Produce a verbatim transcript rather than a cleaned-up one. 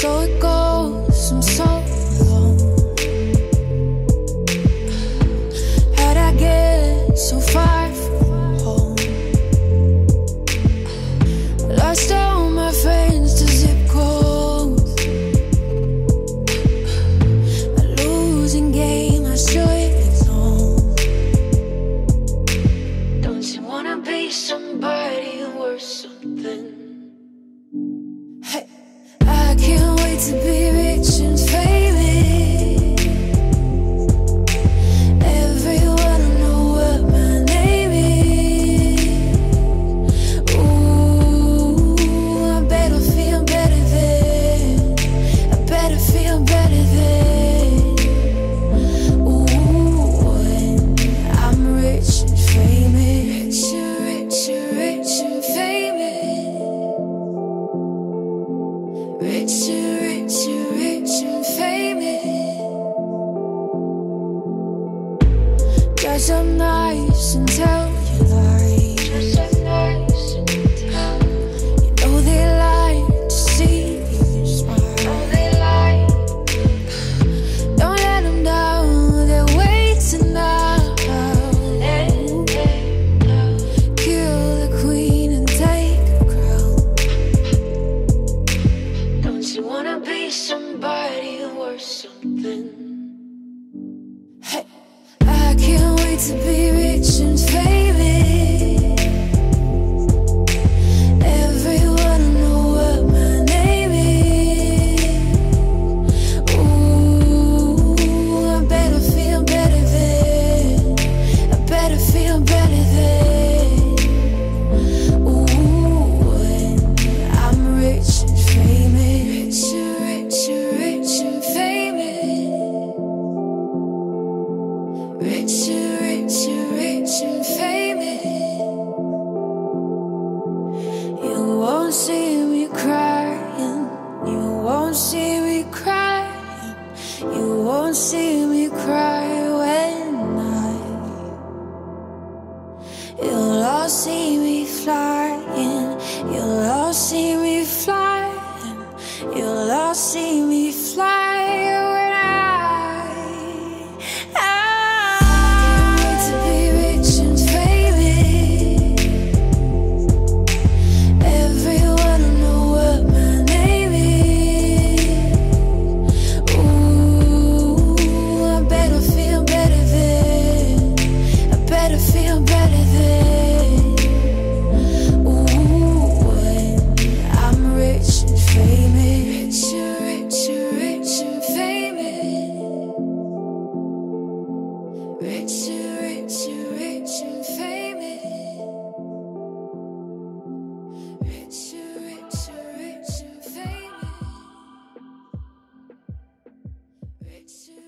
So it goes, I'm so alone. How'd I get so far from home? Lost all my friends to zip codes. A losing game I should have known. Don't you wanna be somebody worth something? Hey, I can't wait to be rich and famous. Everyone will know what my name is. Ooh, I better feel better then. I better feel better then. Ooh, when I'm rich and famous. Rich, rich, rich and famous. Rich, rich, rich and famous. Dress up nice and tell your lies. Dress up nice and tell. You know they like to see you smile. Know they like. Don't let them down, they're waiting now. Kill the queen and take her crown. Don't you wanna be somebody worth something? Hey, I can't wait to be rich and famous. Everyone will know what my name is. Ooh, I better feel better then. I better feel better then. Ooh, when I'm rich and famous. Rich, rich and famous. Rich, rich, rich and famous. You won't see me crying. You won't see me crying. You won't see me cry when I. You'll all see me flying. You'll all see me flying. You'll all see me fly when I. I wait to be rich and famous. Everyone will know what my name is. Ooh, I better feel better then. I better feel better then. Ooh, when I'm rich and famous. Rich, rich and famous. Rich, rich, rich and famous. Rich, rich, rich and famous. Rich,